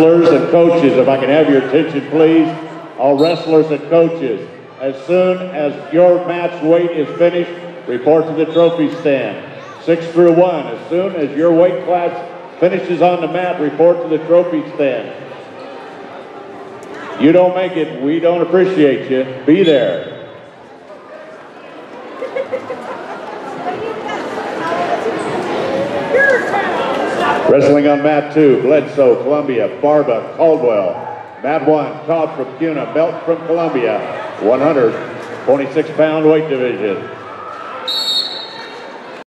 Wrestlers and coaches, if I can have your attention, please. All wrestlers and coaches, as soon as your match weight is finished, report to the trophy stand. 6 through 1, as soon as your weight class finishes on the mat, report to the trophy stand. You don't make it, we don't appreciate you. Be there. Wrestling on mat 2, Bledsoe, Columbia, Barba, Caldwell. Mat 1, Todd from Cuna, belt from Columbia, 126-pound weight division.